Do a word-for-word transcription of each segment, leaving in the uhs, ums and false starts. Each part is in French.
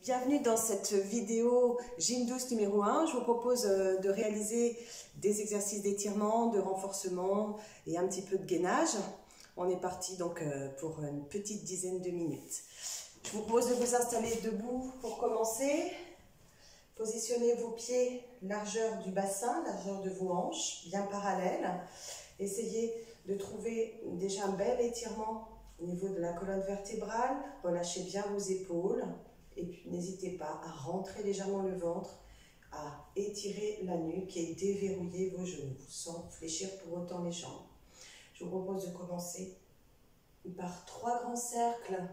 Bienvenue dans cette vidéo Gym douce numéro un. Je vous propose de réaliser des exercices d'étirement, de renforcement et un petit peu de gainage. On est parti donc pour une petite dizaine de minutes. Je vous propose de vous installer debout pour commencer. Positionnez vos pieds largeur du bassin, largeur de vos hanches, bien parallèles. Essayez de trouver déjà un bel étirement au niveau de la colonne vertébrale. Relâchez bien vos épaules. Et puis n'hésitez pas à rentrer légèrement le ventre, à étirer la nuque et déverrouiller vos genoux sans fléchir pour autant les jambes. Je vous propose de commencer par trois grands cercles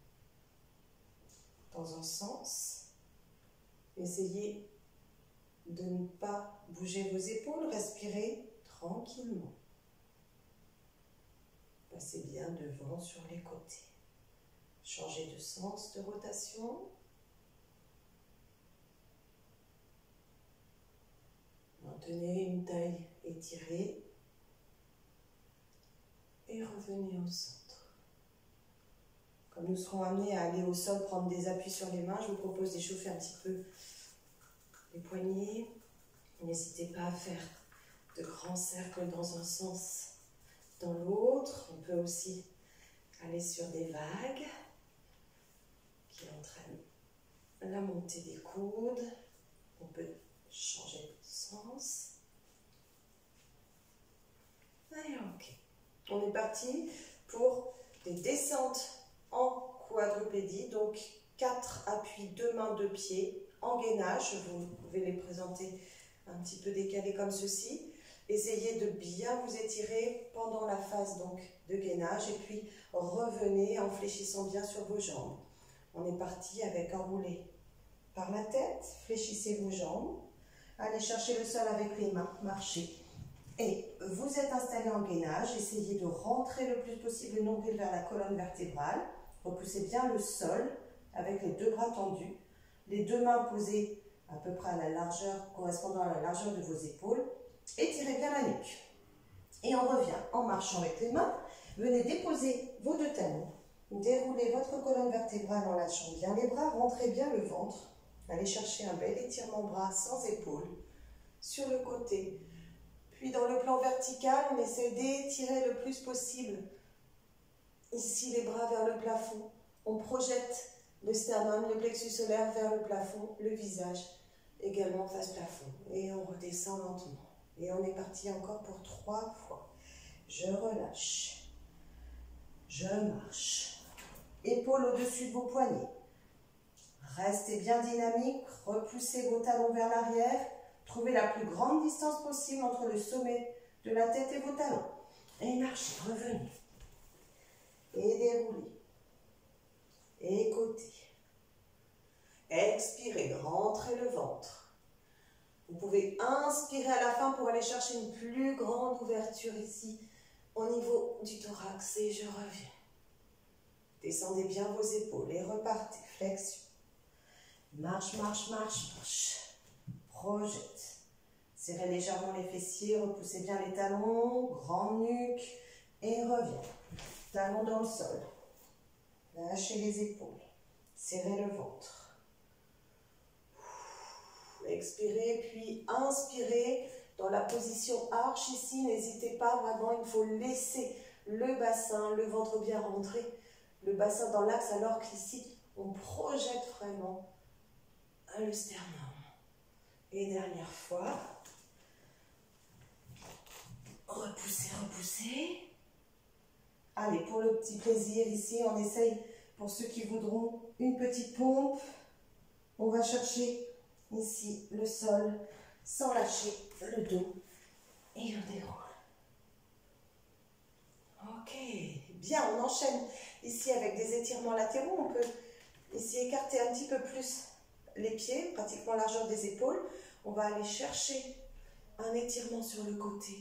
dans un sens. Essayez de ne pas bouger vos épaules, respirez tranquillement. Passez bien devant sur les côtés. Changez de sens de rotation. Maintenez une taille étirée. Et revenez au centre. Comme nous serons amenés à aller au sol, prendre des appuis sur les mains, je vous propose d'échauffer un petit peu les poignets. N'hésitez pas à faire de grands cercles dans un sens, dans l'autre. On peut aussi aller sur des vagues qui entraîne la montée des coudes. On peut changer de sens. Allez, ok. On est parti pour des descentes en quadrupédie. Donc, quatre appuis, deux mains, deux pieds en gainage. Vous pouvez les présenter un petit peu décalés comme ceci. Essayez de bien vous étirer pendant la phase donc, de gainage. Et puis, revenez en fléchissant bien sur vos jambes. On est parti avec enroulé par la tête, fléchissez vos jambes, allez chercher le sol avec les mains, marchez. Et vous êtes installé en gainage, essayez de rentrer le plus possible le nombril vers la colonne vertébrale, repoussez bien le sol avec les deux bras tendus, les deux mains posées à peu près à la largeur, correspondant à la largeur de vos épaules, étirez bien la nuque. Et on revient en marchant avec les mains, venez déposer vos deux talons. Déroulez votre colonne vertébrale en lâchant bien les bras, rentrez bien le ventre. Allez chercher un bel étirement bras sans épaules sur le côté. Puis dans le plan vertical, on essaie d'étirer le plus possible. Ici, les bras vers le plafond. On projette le sternum, le plexus solaire vers le plafond, le visage également face plafond. Et on redescend lentement. Et on est parti encore pour trois fois. Je relâche. Je marche. Épaules au-dessus de vos poignets. Restez bien dynamique, repoussez vos talons vers l'arrière. Trouvez la plus grande distance possible entre le sommet de la tête et vos talons. Et marchez, revenez. Et déroulez. Et côté. Expirez, rentrez le ventre. Vous pouvez inspirer à la fin pour aller chercher une plus grande ouverture ici, au niveau du thorax. Et je reviens. Descendez bien vos épaules et repartez. Flexion. Marche, marche, marche, marche. Projette. Serrez légèrement les fessiers, repoussez bien les talons, grande nuque et reviens. Talons dans le sol. Lâchez les épaules. Serrez le ventre. Expirez, puis inspirez dans la position arche ici. N'hésitez pas, vraiment, il faut laisser le bassin, le ventre bien rentré. Le bassin dans l'axe, alors qu'ici, on projette vraiment le sternum. Et dernière fois. Repoussez, repoussez. Allez, pour le petit plaisir ici, on essaye, pour ceux qui voudront, une petite pompe. On va chercher ici le sol, sans lâcher le dos. Et on déroule. Ok, bien, on enchaîne ici avec des étirements latéraux. On peut ici écarter un petit peu plus les pieds, pratiquement largeur des épaules. On va aller chercher un étirement sur le côté,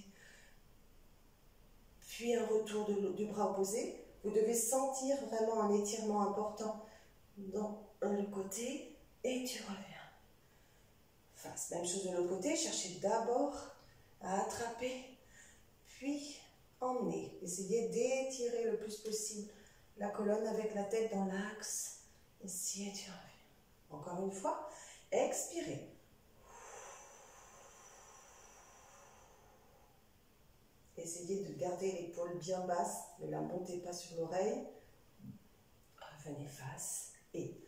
puis un retour de, du bras opposé. Vous devez sentir vraiment un étirement important dans le côté et tu reviens. Face, même chose de l'autre côté, cherchez d'abord à attraper, puis emmener. Essayez d'étirer le plus possible la colonne avec la tête dans l'axe. Ici et tu reviens. Encore une fois, expirez. Essayez de garder l'épaule bien basse, ne la montez pas sur l'oreille. Revenez face et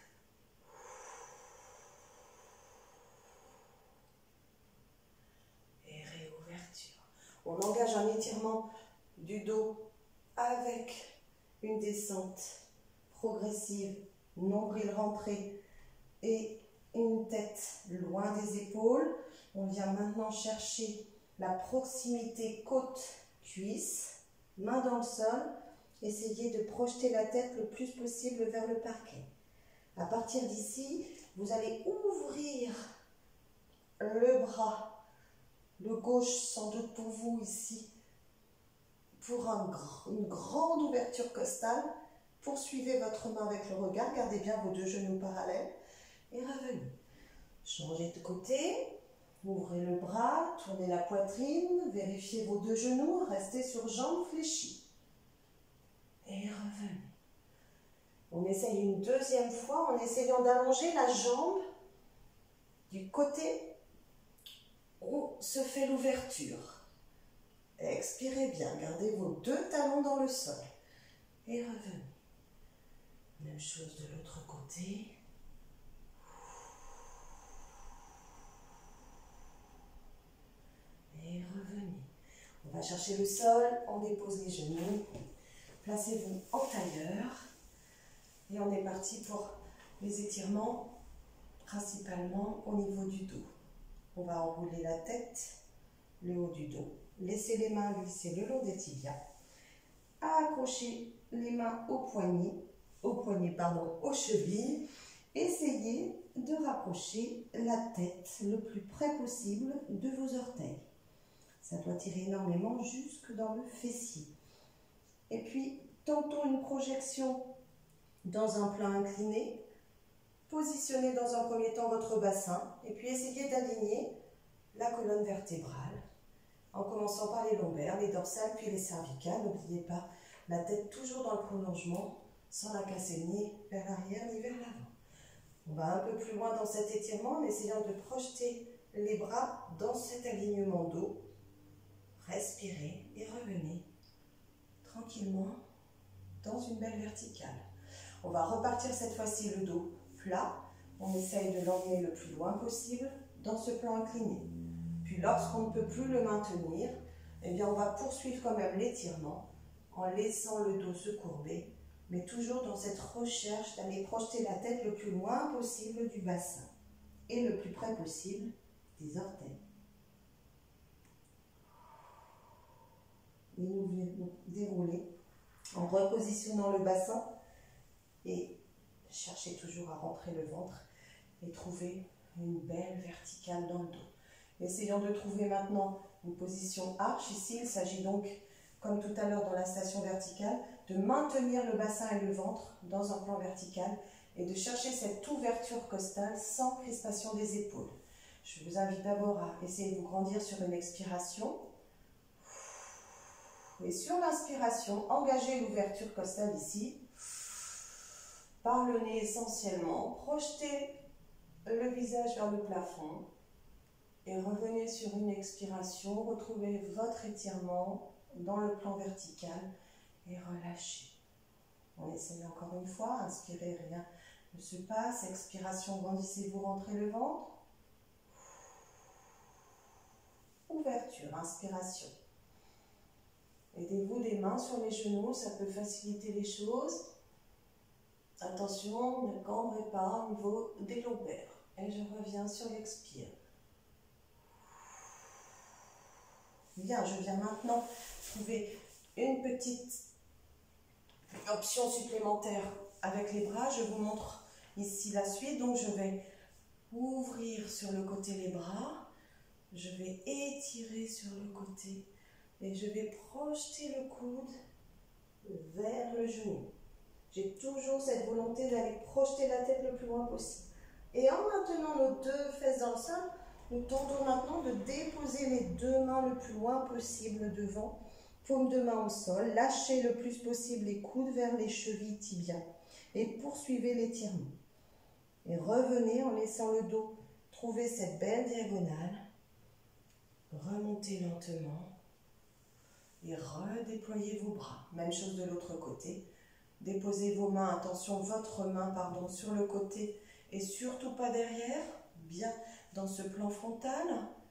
et réouverture. On engage un étirement du dos avec une descente progressive, nombril rentré et une tête loin des épaules. On vient maintenant chercher la proximité côte-cuisse, main dans le sol. Essayez de projeter la tête le plus possible vers le parquet. À partir d'ici, vous allez ouvrir le bras, le gauche sans doute pour vous ici, pour un, une grande ouverture costale. Poursuivez votre main avec le regard, gardez bien vos deux genoux parallèles et revenez. Changez de côté, ouvrez le bras, tournez la poitrine, vérifiez vos deux genoux, restez sur jambes fléchies. Et revenez. On essaye une deuxième fois en essayant d'allonger la jambe du côté où se fait l'ouverture. Expirez bien, gardez vos deux talons dans le sol. Et revenez. Même chose de l'autre côté. Et revenez. On va chercher le sol, on dépose les genoux. Placez-vous en tailleur. Et on est parti pour les étirements, principalement au niveau du dos. On va enrouler la tête, le haut du dos. Laissez les mains glisser le long des tibias. Accrochez les mains aux poignets, aux poignets, pardon, aux chevilles. Essayez de rapprocher la tête le plus près possible de vos orteils. Ça doit tirer énormément jusque dans le fessier. Et puis, tentons une projection dans un plan incliné. Positionnez dans un premier temps votre bassin et puis essayez d'aligner la colonne vertébrale en commençant par les lombaires, les dorsales puis les cervicales. N'oubliez pas la tête toujours dans le prolongement sans la casser ni vers l'arrière ni vers l'avant. On va un peu plus loin dans cet étirement en essayant de projeter les bras dans cet alignement dos. Respirez et revenez tranquillement dans une belle verticale. On va repartir cette fois-ci le dos plat. On essaye de l'emmener le plus loin possible dans ce plan incliné. Puis lorsqu'on ne peut plus le maintenir, eh bien on va poursuivre quand même l'étirement en laissant le dos se courber, mais toujours dans cette recherche d'aller projeter la tête le plus loin possible du bassin et le plus près possible des orteils. Et nous venons dérouler en repositionnant le bassin et cherchez toujours à rentrer le ventre et trouver une belle verticale dans le dos. Essayons de trouver maintenant une position arche. Ici, il s'agit donc, comme tout à l'heure dans la station verticale, de maintenir le bassin et le ventre dans un plan vertical et de chercher cette ouverture costale sans crispation des épaules. Je vous invite d'abord à essayer de vous grandir sur une expiration. Et sur l'inspiration, engagez l'ouverture costale ici. Par le nez essentiellement, projetez le visage vers le plafond et revenez sur une expiration, retrouvez votre étirement dans le plan vertical et relâchez. On essaye encore une fois, inspirez, rien ne se passe, expiration, grandissez-vous, rentrez le ventre. Ouverture, inspiration. Aidez-vous des mains sur les genoux, ça peut faciliter les choses. Attention, ne cambrez pas au niveau des lombaires. Et je reviens sur l'expire. Bien, je viens maintenant trouver une petite option supplémentaire avec les bras. Je vous montre ici la suite. Donc, je vais ouvrir sur le côté les bras. Je vais étirer sur le côté. Et je vais projeter le coude vers le genou. J'ai toujours cette volonté d'aller projeter la tête le plus loin possible. Et en maintenant nos deux fesses dans le sol, nous tentons maintenant de déposer les deux mains le plus loin possible devant, paume de main au sol. Lâchez le plus possible les coudes vers les chevilles tibias et poursuivez l'étirement. Et revenez en laissant le dos trouver cette belle diagonale. Remontez lentement et redéployez vos bras. Même chose de l'autre côté. Déposez vos mains, attention, votre main, pardon, sur le côté et surtout pas derrière. Bien dans ce plan frontal.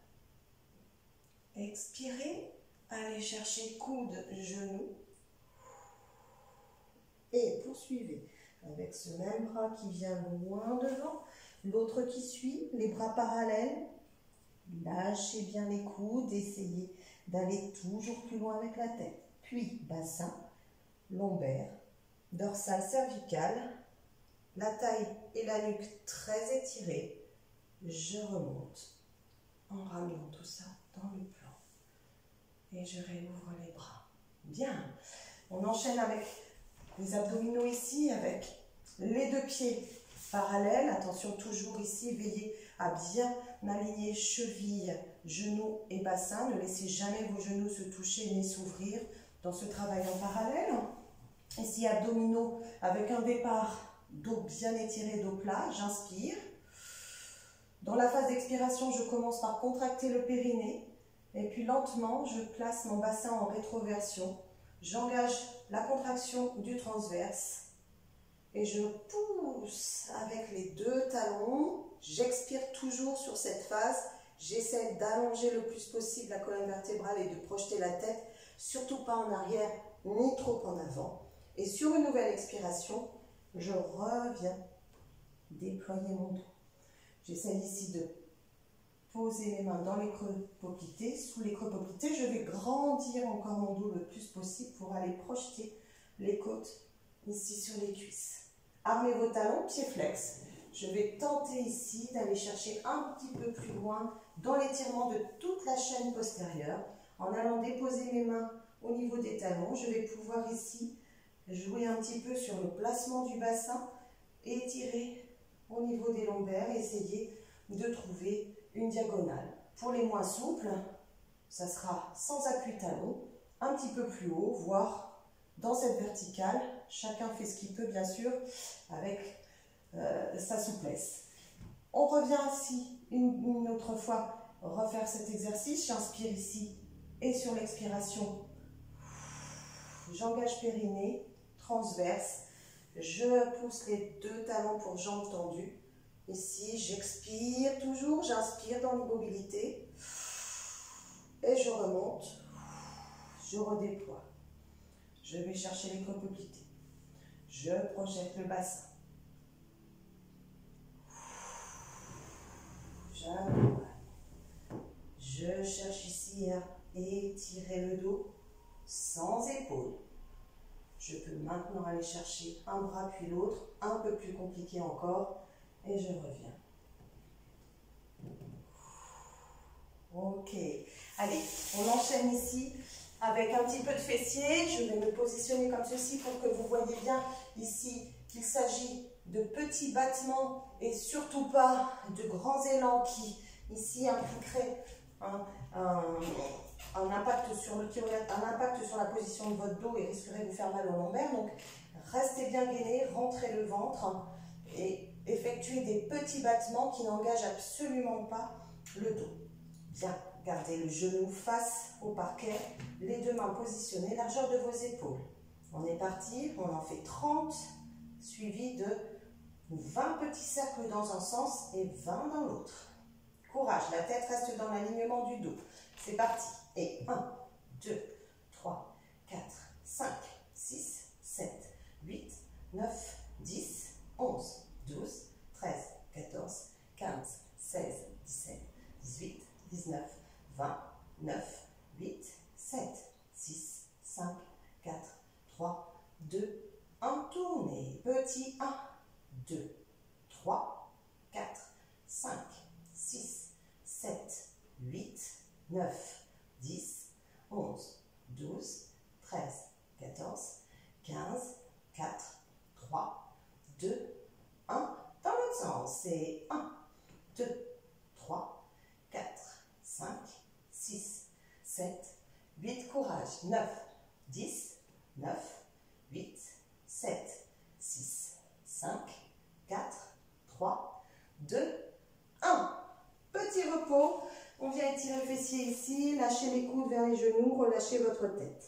Expirez. Allez chercher coude, genou. Et poursuivez avec ce même bras qui vient loin devant. L'autre qui suit, les bras parallèles. Lâchez bien les coudes, essayez d'aller toujours plus loin avec la tête. Puis bassin, lombaire, dorsale cervicale, la taille et la nuque très étirées. Je remonte en ramenant tout ça dans le plan. Et je réouvre les bras. Bien. On enchaîne avec les abdominaux ici, avec les deux pieds parallèles. Attention, toujours ici, veillez à bien aligner cheville, genoux et bassin. Ne laissez jamais vos genoux se toucher ni s'ouvrir dans ce travail en parallèle. Ici, abdominaux avec un départ, dos bien étiré, dos plat. J'inspire. Dans la phase d'expiration, je commence par contracter le périnée. Et puis lentement, je place mon bassin en rétroversion. J'engage la contraction du transverse. Et je pousse avec les deux talons. J'expire toujours sur cette phase. J'essaie d'allonger le plus possible la colonne vertébrale et de projeter la tête, surtout pas en arrière, ni trop en avant. Et sur une nouvelle expiration, je reviens déployer mon dos. J'essaie ici de poser mes mains dans les creux poplités. Sous les creux poplités, je vais grandir encore mon dos le plus possible pour aller projeter les côtes ici sur les cuisses. Armez vos talons, pieds flex. Je vais tenter ici d'aller chercher un petit peu plus loin dans l'étirement de toute la chaîne postérieure. En allant déposer mes mains au niveau des talons, je vais pouvoir ici jouer un petit peu sur le placement du bassin et étirer au niveau des lombaires, essayer de trouver une diagonale. Pour les moins souples, ça sera sans appui talon, un petit peu plus haut, voire dans cette verticale. Chacun fait ce qu'il peut, bien sûr, avec euh, sa souplesse. On revient ici une, une autre fois, refaire cet exercice. J'inspire ici et sur l'expiration, j'engage périnée, transverse. Je pousse les deux talons pour jambes tendues. Ici, j'expire toujours, j'inspire dans l'immobilité et je remonte, je redéploie. Je vais chercher les creux poplités. Je projette le bassin. J'accompagne. Je cherche ici à étirer le dos sans épaule. Je peux maintenant aller chercher un bras puis l'autre, un peu plus compliqué encore. Et je reviens. Ok. Allez, on enchaîne ici avec un petit peu de fessier. Je vais me positionner comme ceci pour que vous voyez bien ici qu'il s'agit de petits battements et surtout pas de grands élans qui ici impliqueraient un, un, un, impact sur le, un impact sur la position de votre dos et risqueraient de vous faire mal au lombaire. Donc, restez bien gainé, rentrez le ventre et effectuez des petits battements qui n'engagent absolument pas le dos. Bien, gardez le genou face au parquet, les deux mains positionnées, largeur de vos épaules. On est parti, on en fait trente, suivi de vingt petits cercles dans un sens et vingt dans l'autre. Courage, la tête reste dans l'alignement du dos. C'est parti. Et un, deux, trois, quatre, cinq, six, sept, huit, neuf, dix, onze, douze, treize, quatorze, quinze, seize, dix-sept, dix-huit, dix-neuf, vingt, neuf, huit, sept, six, cinq, quatre, trois, deux, un. Tournez. Petit un, deux, trois, quatre, cinq, six, sept, huit, neuf, dix, onze, douze, treize, quatorze, quinze, quatre, trois, deux, un. Dans l'autre sens, c'est un, deux, trois, quatre, cinq, six, sept, huit. Courage. neuf, dix, neuf, huit, sept, six, cinq, quatre, trois, fessiers ici, lâchez les coudes vers les genoux, relâchez votre tête.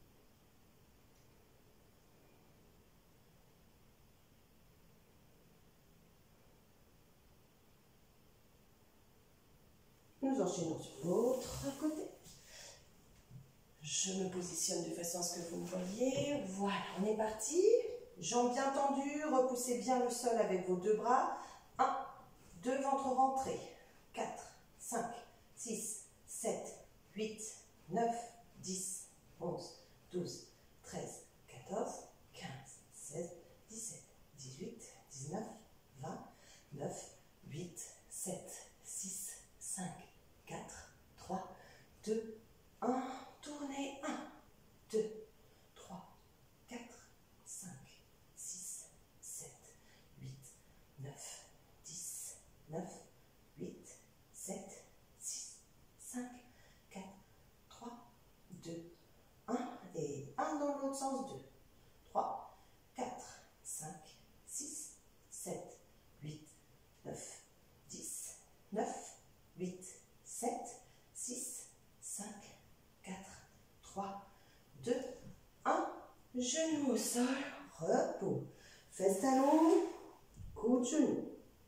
Nous enchaînons sur l'autre côté. Je me positionne de façon à ce que vous me voyez. Voilà, on est parti. Jambes bien tendues, repoussez bien le sol avec vos deux bras. un, deux, ventre rentré. quatre, cinq, six, sept, huit, neuf, dix, onze, douze, treize, quatorze, quinze, seize, dix-sept, dix-huit, dix-neuf, vingt, neuf, huit, sept, six, cinq, quatre, trois, deux, un. Tournez. un, deux, trois, quatre, cinq, six, sept, huit, neuf, dix, neuf, huit, sept, six, cinq, quatre, trois, deux, un. Et un dans l'autre sens, deux, trois, quatre, cinq, six, sept, huit, neuf, dix, neuf, huit, sept, six, cinq, quatre, trois, deux, un. Genou au sol, repos. Fesses talons, coude genou.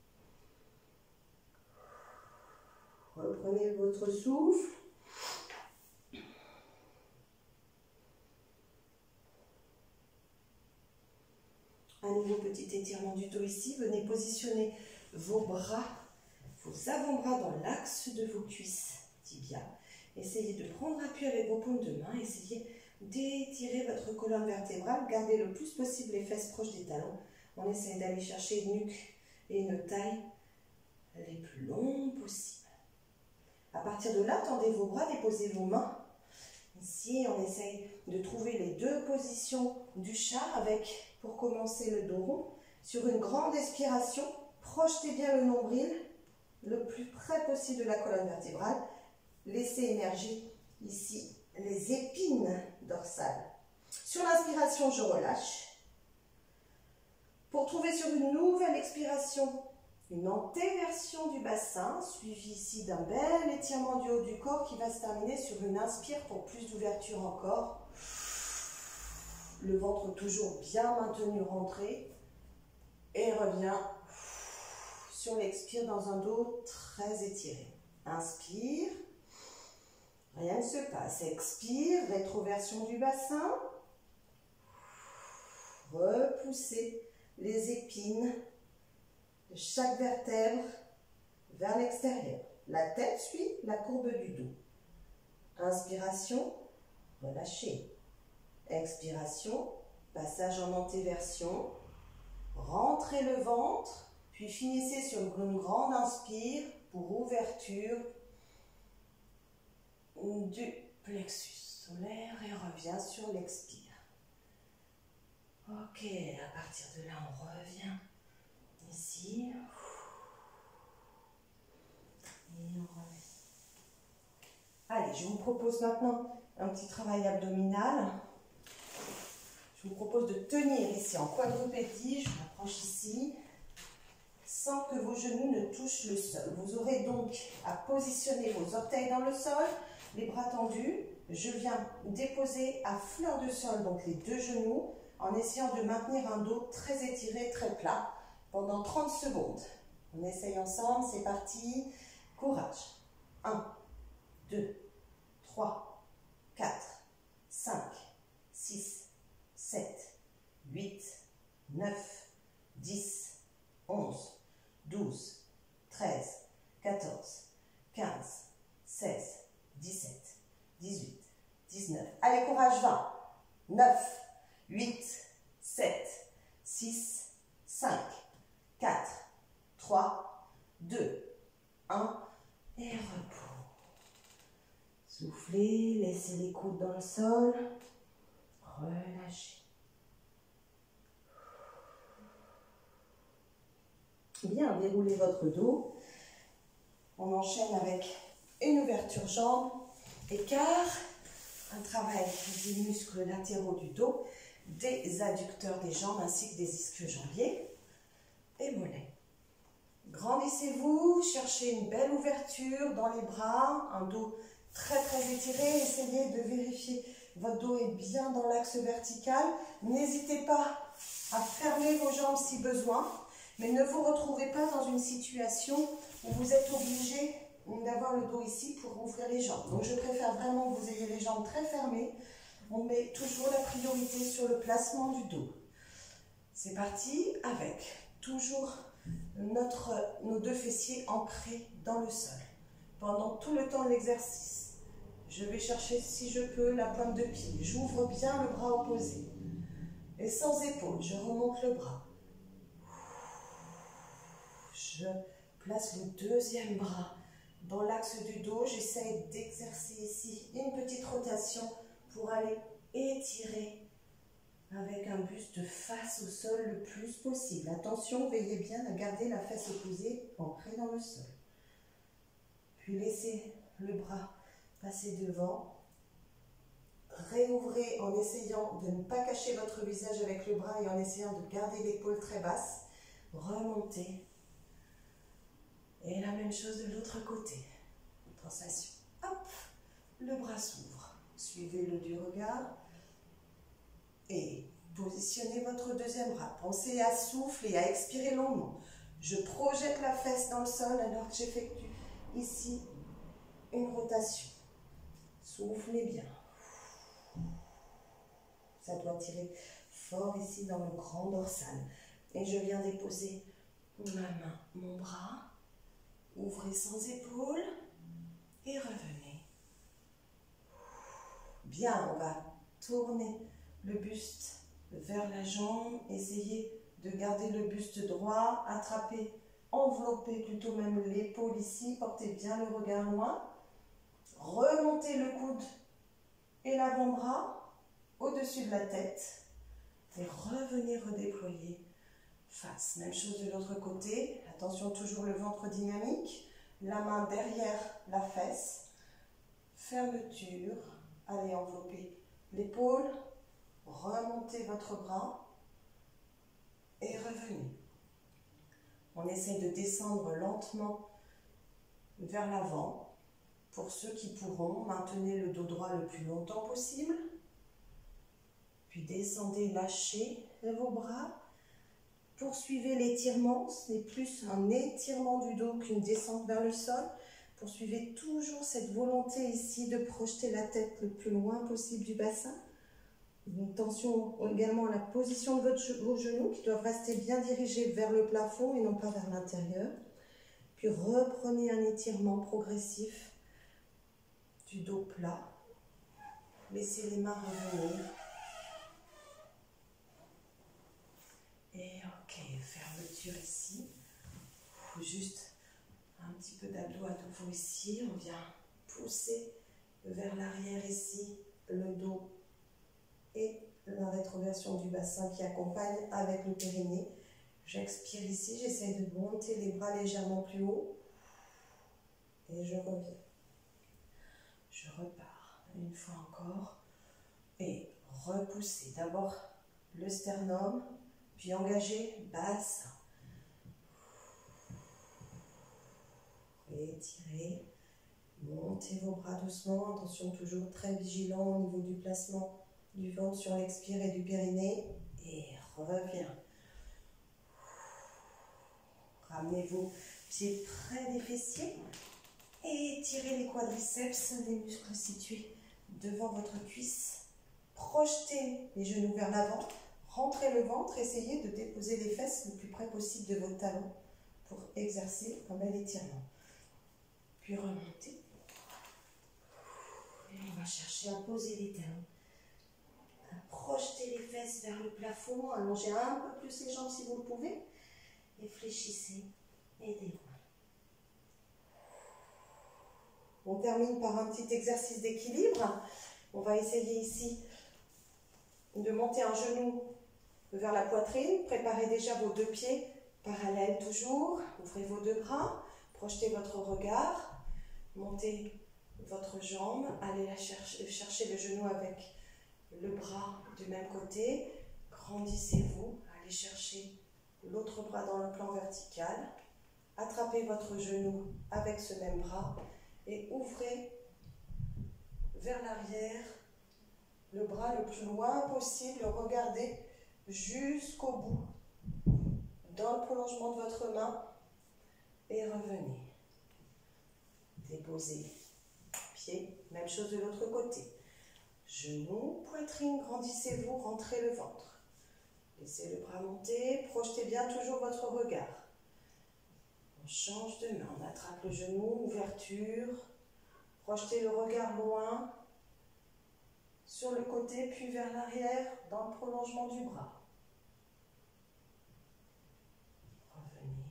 Reprenez votre souffle. Un nouveau petit étirement du dos ici. Venez positionner vos bras, vos avant-bras dans l'axe de vos cuisses, tibia. Essayez de prendre appui avec vos paumes de main. Essayez d'étirer votre colonne vertébrale. Gardez le plus possible les fesses proches des talons. On essaie d'aller chercher une nuque et une taille les plus longues possibles. À partir de là, tendez vos bras, déposez vos mains. Ici, on essaye de trouver les deux positions du chat avec, pour commencer, le dos rond. Sur une grande expiration, projetez bien le nombril le plus près possible de la colonne vertébrale. Laissez émerger ici les épines dorsales. Sur l'inspiration, je relâche. Pour trouver sur une nouvelle expiration, une antéversion du bassin, suivie ici d'un bel étirement du haut du corps qui va se terminer sur une inspire pour plus d'ouverture encore. Le ventre toujours bien maintenu, rentré. Et revient sur l'expire dans un dos très étiré. Inspire. Rien ne se passe. Expire, rétroversion du bassin. Repoussez les épines de chaque vertèbre vers l'extérieur. La tête suit la courbe du dos. Inspiration, relâchez. Expiration, passage en antéversion. Rentrez le ventre, puis finissez sur une grande inspire pour ouverture du plexus solaire et revient sur l'expire. Ok, à partir de là, on revient ici. Et on revient. Allez, je vous propose maintenant un petit travail abdominal. Je vous propose de tenir ici en quadrupédie. Je m'approche ici, sans que vos genoux ne touchent le sol. Vous aurez donc à positionner vos orteils dans le sol, les bras tendus. Je viens déposer à fleur de sol, donc les deux genoux, en essayant de maintenir un dos très étiré, très plat, pendant trente secondes. On essaye ensemble, c'est parti. Courage. un, deux, trois, quatre, cinq, six, sept, huit, neuf, dix, onze, douze, treize, quatorze, quinze, seize, dix-sept, dix-huit, dix-neuf. Allez, courage, vingt, neuf, huit, sept, six, cinq, quatre, trois, deux, un. Et repos. Soufflez, laissez les coudes dans le sol. Relâchez. Bien, déroulez votre dos. On enchaîne avec une ouverture jambe, écart, un travail des muscles latéraux du dos, des adducteurs des jambes ainsi que des ischio-jambiers et mollets. Grandissez-vous, cherchez une belle ouverture dans les bras, un dos très très étiré. Essayez de vérifier votre dos est bien dans l'axe vertical. N'hésitez pas à fermer vos jambes si besoin, mais ne vous retrouvez pas dans une situation où vous êtes obligé d'avoir le dos ici pour ouvrir les jambes. Donc je préfère vraiment que vous ayez les jambes très fermées. On met toujours la priorité sur le placement du dos. C'est parti avec toujours notre, nos deux fessiers ancrés dans le sol. Pendant tout le temps de l'exercice, je vais chercher, si je peux, la pointe de pied. J'ouvre bien le bras opposé. Et sans épaule, je remonte le bras. Je place le deuxième bras dans l'axe du dos. J'essaie d'exercer ici une petite rotation pour aller étirer avec un buste face au sol le plus possible. Attention, veillez bien à garder la fesse opposée ancrée dans le sol. Puis laissez le bras passer devant. Réouvrez en essayant de ne pas cacher votre visage avec le bras et en essayant de garder l'épaule très basse. Remontez. Et la même chose de l'autre côté. Sensation. Hop, le bras s'ouvre. Suivez le du regard. Et positionnez votre deuxième bras. Pensez à souffler, à expirer longuement. Je projette la fesse dans le sol alors que j'effectue ici une rotation. Soufflez bien. Ça doit tirer fort ici dans le grand dorsal. Et je viens déposer ma main, mon bras. Ouvrez sans épaule et revenez. Bien, on va tourner le buste vers la jambe. Essayez de garder le buste droit. Attrapez, enveloppez plutôt même l'épaule ici. Portez bien le regard loin. Remontez le coude et l'avant-bras au-dessus de la tête. Et revenez redéployer face. Même chose de l'autre côté. Attention, toujours le ventre dynamique. La main derrière la fesse. Fermeture. Allez, envelopper l'épaule. Remontez votre bras. Et revenez. On essaie de descendre lentement vers l'avant. Pour ceux qui pourront, maintenez le dos droit le plus longtemps possible. Puis descendez, lâchez vos bras. Poursuivez l'étirement, c'est plus un étirement du dos qu'une descente vers le sol. Poursuivez toujours cette volonté ici de projeter la tête le plus loin possible du bassin. Attention également à la position de votre, vos genoux qui doivent rester bien dirigés vers le plafond et non pas vers l'intérieur. Puis reprenez un étirement progressif du dos plat. Laissez les mains revenir. Et ok, fermeture ici. Juste un petit peu d'abdos à nouveau ici. On vient pousser vers l'arrière ici, le dos et la rétroversion du bassin qui accompagne avec le périnée. J'expire ici, j'essaie de monter les bras légèrement plus haut. Et je reviens. Je repars une fois encore. Et repoussez d'abord le sternum. Puis engagez bassin. Étirez. Montez vos bras doucement. Attention, toujours très vigilant au niveau du placement du ventre sur l'expire et du périnée. Et reviens. Ramenez vos pieds près des fessiers. Et étirez les quadriceps, les muscles situés devant votre cuisse. Projetez les genoux vers l'avant. Rentrez le ventre, essayez de déposer les fesses le plus près possible de vos talons pour exercer un bel étirement. Puis remontez. Et on va chercher à poser les talons. À projeter les fesses vers le plafond. Allongez un peu plus les jambes si vous le pouvez. Et fléchissez. Aidez-vous. On termine par un petit exercice d'équilibre. On va essayer ici de monter un genou vers la poitrine. Préparez déjà vos deux pieds parallèles toujours. Ouvrez vos deux bras. Projetez votre regard. Montez votre jambe. Allez la chercher, chercher le genou avec le bras du même côté. Grandissez-vous. Allez chercher l'autre bras dans le plan vertical. Attrapez votre genou avec ce même bras. Et ouvrez vers l'arrière, le bras le plus loin possible, regardez jusqu'au bout, dans le prolongement de votre main, et revenez. Déposez pied, même chose de l'autre côté. Genoux, poitrine, grandissez-vous, rentrez le ventre. Laissez le bras monter, projetez bien toujours votre regard. On change de main, on attrape le genou, ouverture, projetez le regard loin, sur le côté, puis vers l'arrière, dans le prolongement du bras. Revenez.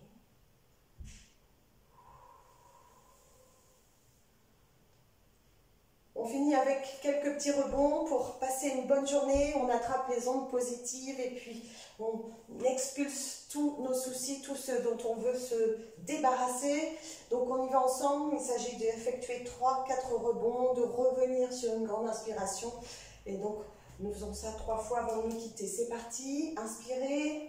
On finit avec quelques petits rebonds pour passer une bonne journée. On attrape les ondes positives et puis on expulse tous nos soucis, tout ce dont on veut se débarrasser. Donc on y va ensemble. Il s'agit d'effectuer trois quatre rebonds, de revenir sur une grande inspiration. Et donc nous faisons ça trois fois avant de nous quitter. C'est parti. Inspirez.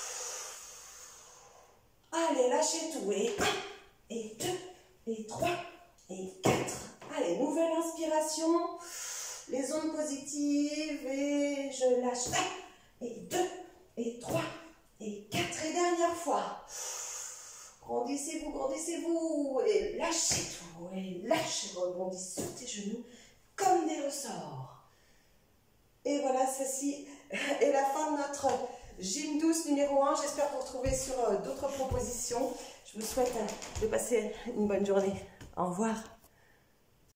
Allez, lâchez tout. Et un, et deux, et trois, et quatre. Allez, nouvelle inspiration, les ondes positives, et je lâche un, et deux, et trois, et quatre, et dernière fois. Grandissez-vous, grandissez-vous, et lâchez tout, et lâchez, rebondissez sur tes genoux, comme des ressorts. Et voilà, ceci est la fin de notre gym douce numéro un. J'espère vous retrouver sur d'autres propositions. Je vous souhaite de passer une bonne journée. Au revoir.